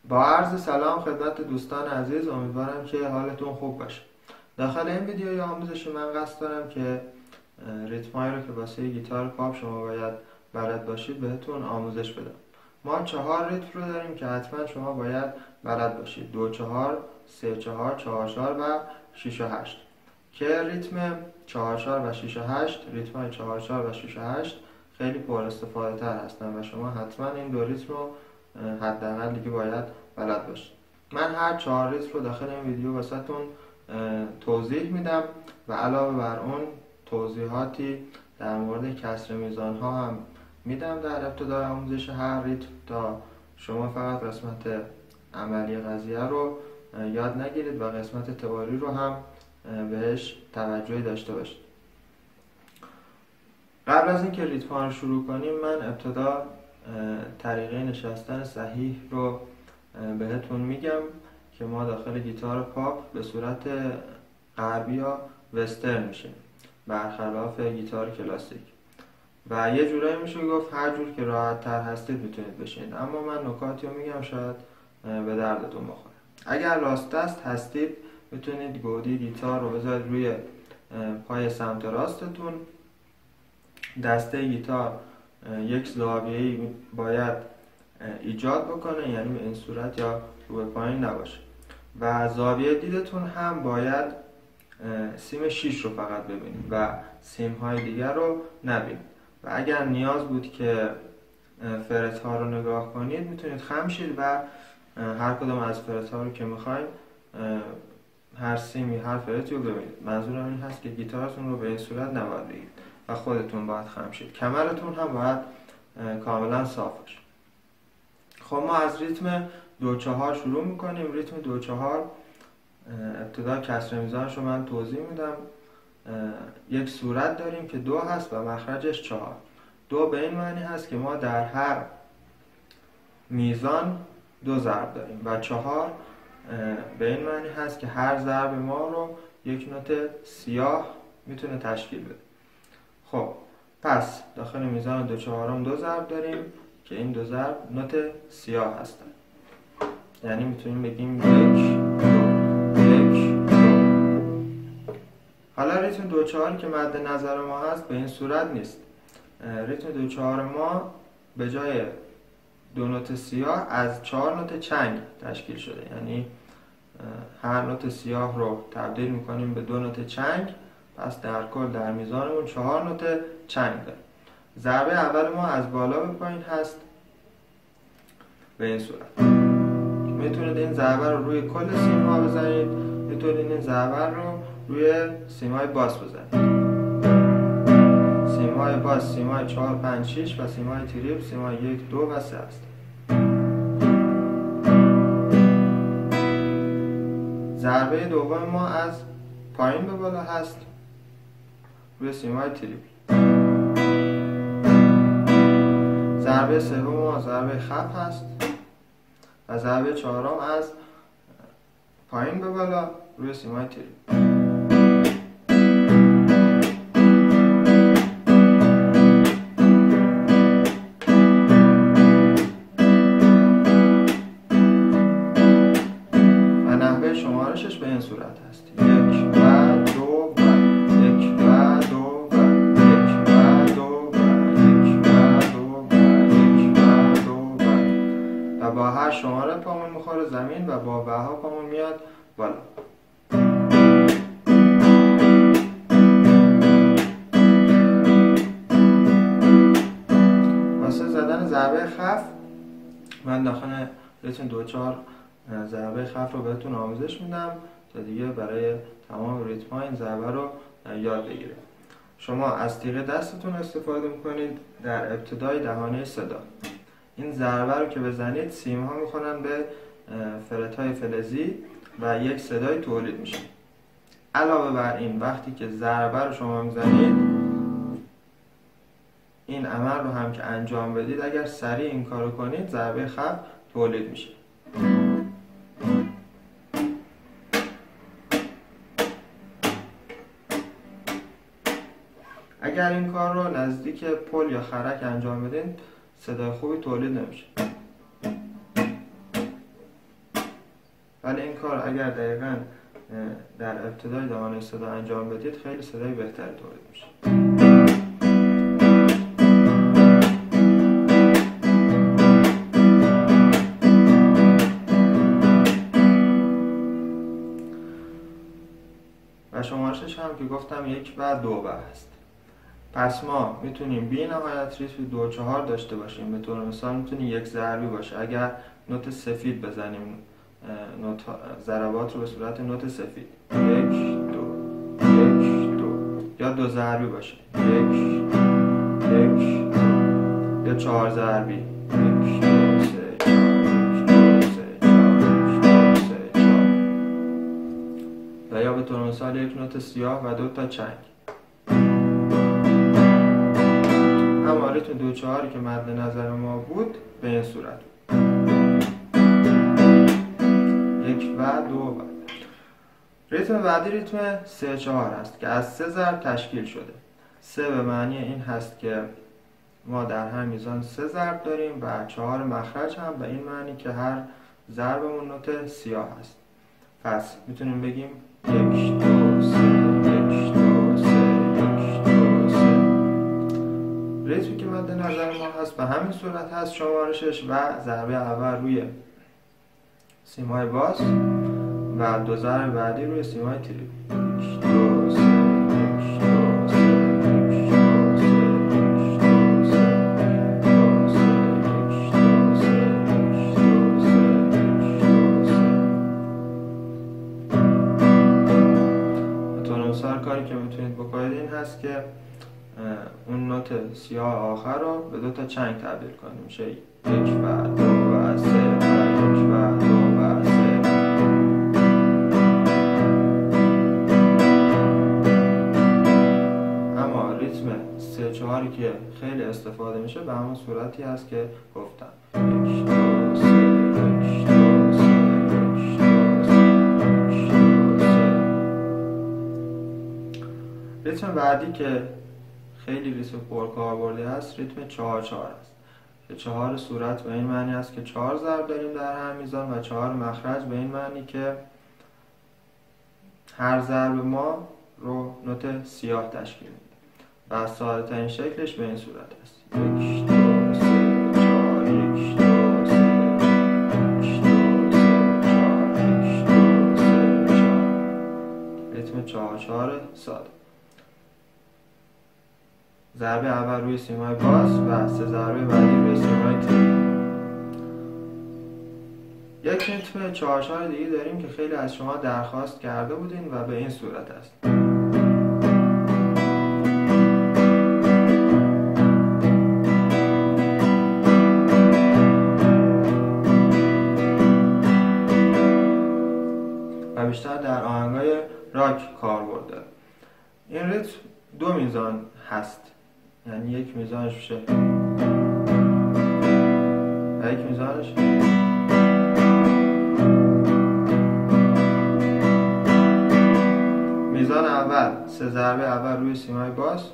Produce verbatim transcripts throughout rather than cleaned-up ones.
با عرض سلام خدمت دوستان عزیز، امیدوارم که حالتون خوب باشه. داخل این ویدیوی آموزشی من قصد دارم که ریتمایی رو که واسه گیتار پاپ شما باید بلد باشید بهتون آموزش بدم. ما چهار ریتم رو داریم که حتما شما باید بلد باشید: دو چهار، سه چهار، چهار چهار و شش و هشت. که ریتم چهار چهار و شش و هشت، ریتمای چهار چهار و شش و هشت خیلی پر استفاده تر هستن و شما حتما این دو ریتم رو حداقل دیگه باید بلد باشید. من هر چهار ریتم رو داخل این ویدیو واسهتون توضیح میدم و علاوه بر اون توضیحاتی در مورد کسر میزان ها هم میدم در ابتدای آموزش هر ریتم تا شما فقط قسمت عملی قضیه رو یاد نگیرید و قسمت تئوری رو هم بهش توجهی داشته باشید. قبل از اینکه ریتم ها رو شروع کنیم من ابتدا طریقه نشستن صحیح رو بهتون میگم که ما داخل گیتار پاپ به صورت غربی یا وسترن میشیم برخلاف گیتار کلاسیک و یه جورایی میشه گفت هر جور که راحت تر هستید میتونید بشینید، اما من نکاتی رو میگم شاید به دردتون بخوره. اگر راست دست هستید میتونید گودی گیتار رو بذارید روی پای سمت راستتون، دسته گیتار یک زاویه‌ای باید ایجاد بکنه، یعنی به این صورت یا رو به پایین نباشه و زاویه دیدتون هم باید سیم شش رو فقط ببینید و سیم های دیگر رو نبینید و اگر نیاز بود که فرت ها رو نگاه کنید میتونید خم شید و هر کدوم از فرت ها رو که میخواید هر سیمی هر فرتی رو ببینید. منظورم این هست که گیتارتون رو به این صورت نباید بگیرید و خودتون باید خم شید. کمرتون هم باید کاملا صاف باشه. خب ما از ریتم دو چهار شروع میکنیم. ریتم دو چهار ابتدا کسر میزانش رو من توضیح میدم. یک صورت داریم که دو هست و مخرجش چهار. دو به این معنی هست که ما در هر میزان دو ضرب داریم و چهار به این معنی هست که هر ضرب ما رو یک نوت سیاه میتونه تشکیل بده. خب پس داخل میزان دو چهارم دو ضرب داریم که این دو ضرب نوت سیاه هستن، یعنی میتونیم بگیم یک دو یک دو. حالا ریتم دو چهار که مد نظر ما هست به این صورت نیست. ریتم دو چهار ما به جای دو نوت سیاه از چهار نوت چنگ تشکیل شده، یعنی هر نوت سیاه رو تبدیل میکنیم به دو نوت چنگ، پس در کل در میزانمون چهار نوت چنگ داریم. ضربه اول ما از بالا به پایین هست به این صورت. میتونید این ضربه رو روی کل سیم ها بزنید، میتونید این ضربه رو روی سیم های باس بزنید. سیم های باس سیم های چهار پنج شش و سیم های تریپ سیم های یک دو و سه هست. ضربه دوم ما از پایین به بالا هست روی سیم های تریپ. ضربه سوم ما ضربه خف هست و ضربه چهارم از پایین به بالا روی سیم های تریپ. و نحوه شمارشش به این صورت هست: یک و دو و یک و دو و یک و دو و یک و دو و یک و دو و و با هر شماره پامون میخوره زمین و با وها پامون میاد بالا. واسه زدن ضربه خف من داخل ریتم دو چهار ضربه خف رو بهتون آموزش میدم تا دیگه برای تمام ریتم ها این ضربه رو یاد بگیرید. شما از تیغ دستتون استفاده میکنید در ابتدای دهانه صدا. این ضربه رو که بزنید سیم ها میخونن به فرت های فلزی و یک صدای تولید میشه. علاوه بر این وقتی که ضربه رو شما میزنید این عمل رو هم که انجام بدید، اگر سریع این کارو کنید ضربه خف تولید میشه. اگر این کار رو نزدیک پل یا خرک انجام بدین صدای خوبی تولید نمیشه. ولی این کار اگر دقیقاً در ابتدای دهانه صدا انجام بدید خیلی صدای بهتری تولید میشه. و شمارشش هم که گفتم یک و دو و هست. پس ما میتونیم بی نهایت ریتم دو چهار داشته باشیم. به طور مثال میتونه یک ضربی باشه. اگر نوت سفید بزنیم نوت ضربات رو به صورت نوت سفید یک دو یک دو، یا دو ضربی باشه یک یک دو، یا چهار ضربی یک دو سه چهار یک دو سه چهار یک دو سه چهار، و یا به طور مثال یک نوت سیاه و دو تا چنگ. اما ریتم دو چهاری که مد نظر ما بود به این صورت بود. یک و دو و ریتم بعدی ریتم سه چهار هست که از سه ضرب تشکیل شده. سه به معنی این هست که ما در هر میزان سه ضرب داریم و چهار مخرج هم به این معنی که هر ضربمون نوت سیاه هست. پس میتونیم بگیم یک دو سه یک دو سه یک دو سه. ریتمی که مد نظر ما هست به همین صورت هست شمارشش و ضربه اول روی سیمای باس و دو ضرب بعدی روی سیمای تریبل. یک دو سه یک دو سه یک دو سه یک دو سه یک دو سه یک دو سه یک دو سه یک دو سه. به طور مثال کاری که میتونید بکنید این هست که اون نوت سیاه آخر رو به دو تا چنگ تبدیل کنیم. میشه یک و دو و سه و یک و دو و سه. اما ریتم سه چهاری که خیلی استفاده میشه به همون صورتی هست که گفتم یک دو سه یک دو سه یک دو سه یک دو سه. ریتم بعدی که خیلی ریتم پرکاربردی هست ریتم چهار چهار است که چهار صورت به این معنی است که چهار ضرب داریم در هر میزان و چهار مخرج به این معنی که هر ضرب ما رو نوت سیاه تشکیل میده و ساده ترین شکلش به این صورت است. یک دو سه چهار یک دو سه یک دو سه چهار یک دو سه چهار. ریتم چهار چهار ساده. ضربه اول روی سیمای باس و سه ضربه بعدی روی سیمای تریبل. یک ریتم چهار چهار دیگه داریم که خیلی از شما درخواست کرده بودین و به این صورت است. و بیشتر در آهنگای راک کاربرد داره. این ریتم دو میزان هست، یعنی یک میزانش میشه و یک میزانش میزان اول سه ضربه اول روی سیمای باس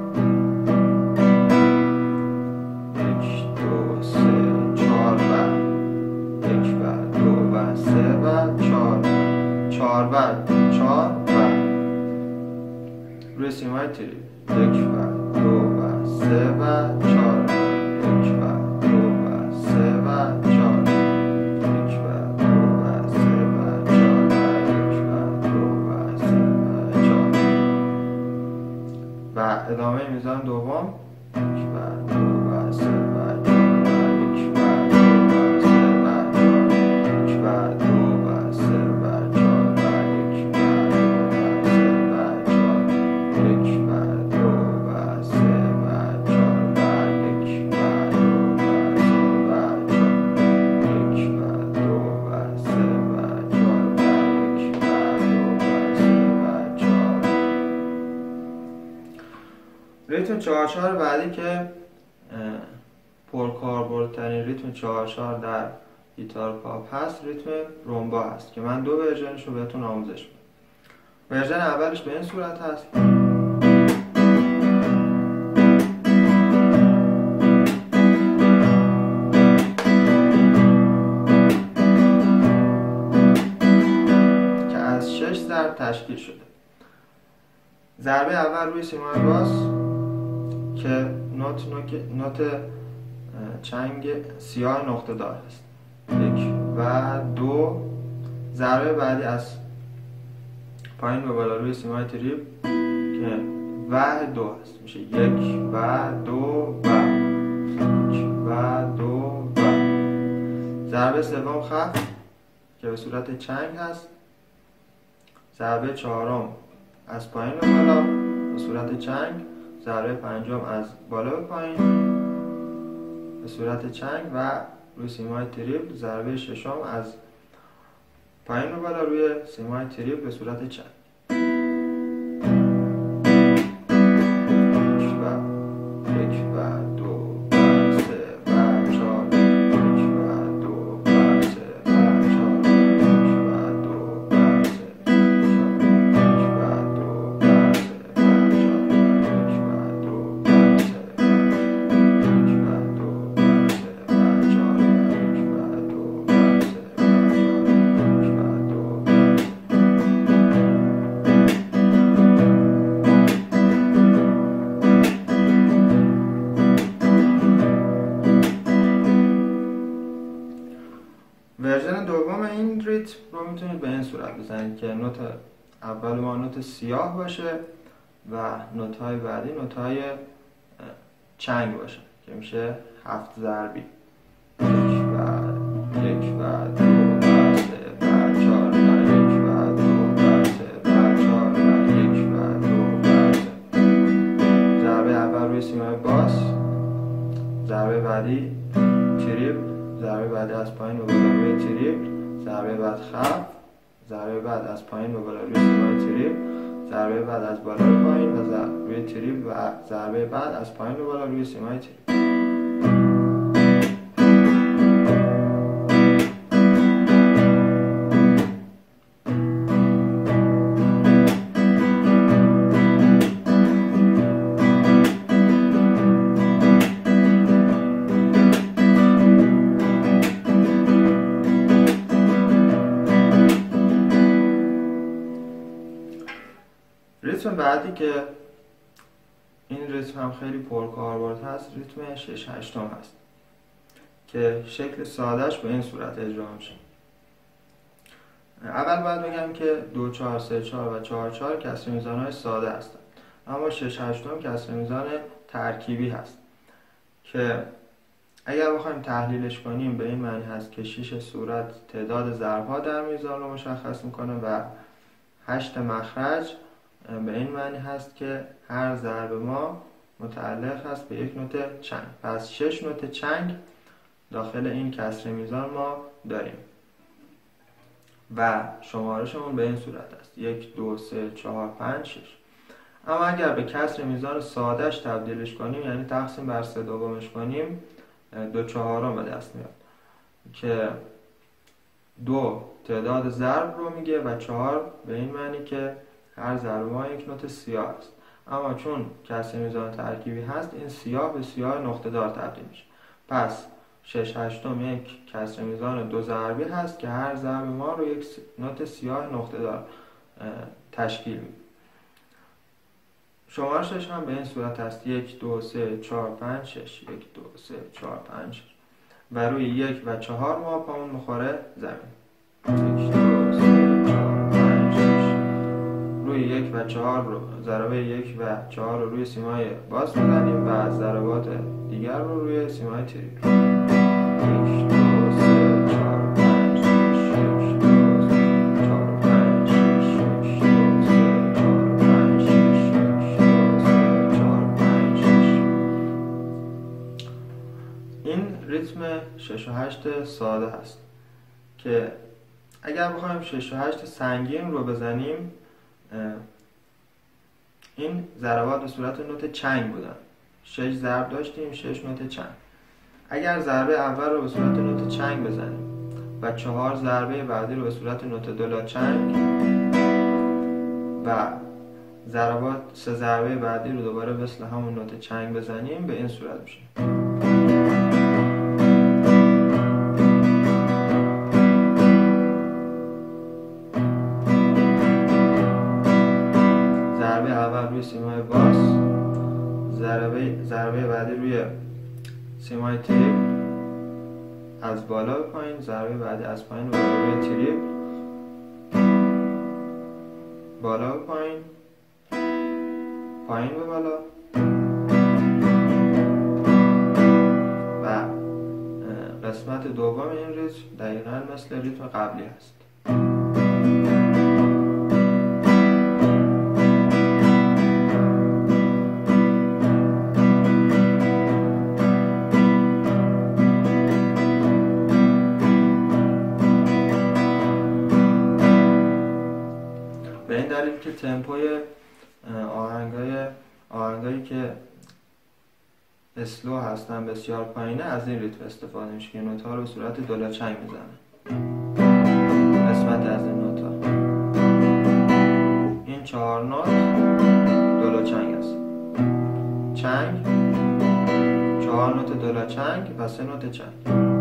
یک دو سه چهار و یک و دو و سه و چهار چهار و چهار و روی سیمای تریبل یک و دو و سه و چهار یک و دو و سه و چهار یک و دو و سه و چهار یک و دو و سه و چهار و ادامه میزان دوم یک و دو و سه و چهار یک و دو و سه و چهار یک و دو و سه و چهار یک و دو و سه و چهار یک و ریتم چهار چهار بعدی که پرکاربردترین ریتم چهار چهار در گیتار پاپ هست ریتم رومبا هست که من دو ورژنش رو بهتون آموزش میدم. ورژن اولش به این صورت هست. در تشکیل شده. ضربه اول روی سیمای باس که نوت نوت چنگ سیاه نقطه دار هست، یک و دو. ضربه بعدی از پایین به بالا روی سیمای تریبل که و دو هست، میشه یک و دو و یک و دو و. ضربه سوم خفت که به صورت چنگ هست. ضربه چهارم از پایین به بالا به صورت چنگ. ضربه پنجم از بالا به پایین به صورت چنگ و روی سیمای تریبل. ضربه ششم از پایین به بالا روی سیمای تریبل به صورت چنگ. ورژن دوم این ریتم رو میتونید به این صورت بزنید که نوت اول ما نوت سیاه باشه و نوت های بعدی نوت های چنگ باشه که میشه هفت ضربی. یک و یک و دو و سه و چهار و یک و دو و سه و چهار و یک و دو و سه. ضربه اول روی سیمای باس، ضربه بعدی تریبل، ضربه بعد از پایین به بالا روی تریبل، ضربه بعد خفت، ضربه بعد از پایین به بالا روی سیمای تریبل، ضربه بعد از بالا به پایین و روی تریبل و ضربه بعد از پایین به بالا روی سیمای تریبل. ریتم بعدی که این ریتم هم خیلی پرکاربرد هست، ریتم شش هشتم هست که شکل سادهش به این صورت اجرا میشه. اول باید بگم که دو چهار سه چهار و چهار چهار کسر میزانهای ساده هستن، اما شش هشتم کسر میزان ترکیبی هست که اگر بخوایم تحلیلش کنیم به این معنی هست که شش صورت تعداد ضرب‌ها در میزان رو مشخص میکنه و هشت مخرج به این معنی هست که هر ضرب ما متعلق هست به یک نوت چنگ. پس شش نوت چنگ داخل این کسر میزان ما داریم و شمارشمون به این صورت است: یک دو سه چهار پنج شش. اما اگر به کسر میزان سادهش تبدیلش کنیم، یعنی تقسیم بر سه دومش کنیم، دو چهارم به دست میاد که دو تعداد ضرب رو میگه و چهار به این معنی که هر ضرب ما یک نوت سیاه است. اما چون کسر میزان ترکیبی هست، این سیاه به سیاه نقطه دار تبدیل میشه. پس شش هشتم یک کسر میزان دو ضربی هست که هر ضرب ما رو یک نوت سیاه نقطه دار تشکیل میده. شمارشش هم به این صورت هست: یک دو سه چهار پنج شش، یک دو سه چهار پنج شش و روی یک و چهار ما پامون میخوره زمین. یک دو سه چهار پنج شش. روی یک و چهار رو ضربه یک و چهار رو روی سیمای باز میزنیم و ضربات دیگر رو روی سیمای تریبل. یک دو سه چهار پنج شش، یک دو سه چهار پنج شش، یک دو سه چهار پنج شش، یک دو سه چهار پنج شش. این ریتم شش و هشت ساده هست که اگر بخوایم شش و هشت سنگین رو بزنیم، این ضربات به صورت نوت چنگ بودن. شش ضرب داشتیم، شش نوت چنگ. اگر ضربه اول رو به صورت نوت چنگ بزنیم و چهار ضربه بعدی رو به صورت نوت دولا چنگ و ضربات سه ضربه بعدی رو دوباره مثل همون نوت چنگ بزنیم، به این صورت میشه. ضربه ضربه بعدی روی سیمای تریبل از بالا به پایین، ضربه بعدی از پایین به بالا روی تریبل، بالا به پایین، پایین به بالا و قسمت دوم این ریتم دقیقاً مثل ریتم قبلی هست. به این دلیل که تمپوی آهنگای آهنگایی که اسلو هستن بسیار پایینه، از این ریتم استفاده میشه که نوت ها رو به صورت دولاچنگ میزنه. قسمت از این نوت ها، این چهار نوت دولاچنگ است. چنگ، چهار نوت دولاچنگ و سه نوت چنگ.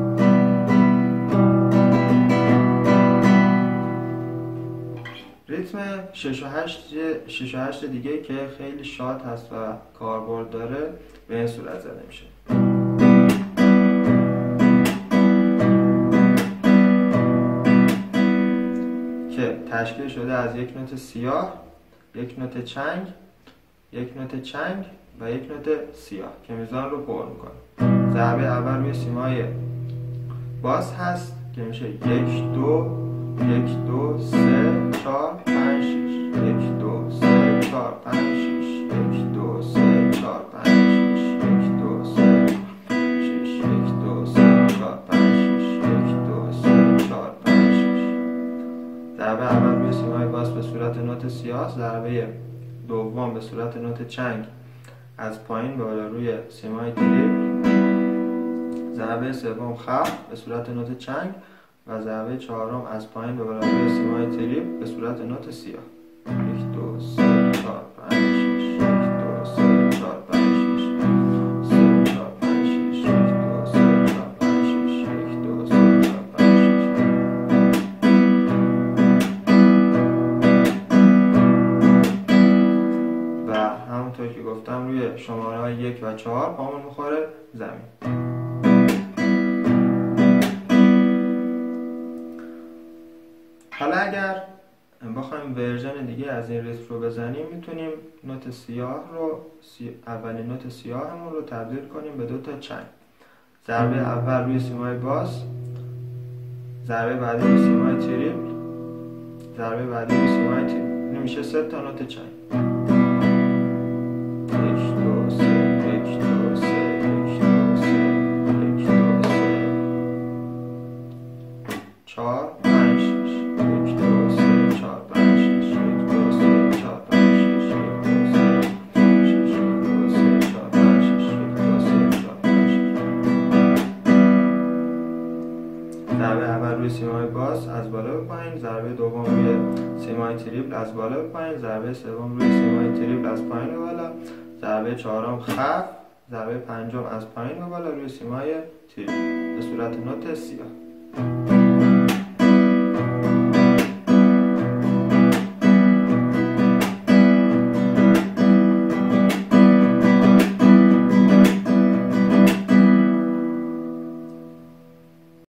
ریتم شش و هشت دیگه که خیلی شاد هست و کاربرد داره به این صورت زده میشه که تشکیل شده از یک نوت سیاه، یک نوت چنگ، یک نوت چنگ و یک نوت سیاه که میزان رو پر میکنه. ضربه اول روی سیمای باس هست که میشه یک دو یک دو سه چهار پنج شش، یک دو سه چهار پنج شش، یک دو سه چهار پنج شش، یک دو سه شش، یک دو سه چهار پنج شش، یک دو سه چهار پنج شش. ضربه اول روی سیمای باس به صورت نوت سیاه، ضربه دوم به صورت نوت چنگ از پایین به بالا روی سیمای تریبل، ضربه سوم خفت به صورت نوت چنگ و ضربه چهارم از پایین به بالا روی سیمای تریبل به صورت نوت سیاه. یک دو سه چهار پنج شش، یک دو سه چهار پنج شش، سه چهار پنج شش، یک دو سه چهار پنج شش، یک دو سه چهار پنج شش. و همونطور که گفتم روی شماره های یک و چهار پامون میخوره زمین. حالا اگر بخوایم ورژن دیگه از این ریتم رو بزنیم، میتونیم نوت سیاه رو سی... اولین نوت سیاهمون رو تبدیل کنیم به دو تا چنگ. ضربه اول روی سیمای باس، ضربه بعدی روی سیمای تریبل، ضربه بعدی روی سیمای تریبل. این میشه سه تا نوت چنگ. یک دو سه، یک دو سه، یک دو سه، یک دو سه، چهار پنج شش، یک دو سه چهار پنج شش، یک دو سه چهار پنج شش، یک دو سه شش، یک دو سه چهار پنج شش، یک دو سه چهار پنج شش. ضربه اول روی سیمای باس از بالا به پایین، ضربه دوم روی سیمای تریبل از بالا به پایین، ضربه سوم روی سیمای تریبل از پایین به بالا، ضربه چهارم خفت، ضربه پنجم از پایین به بالا روی سیمای تریبل به صورت نوت سیاه.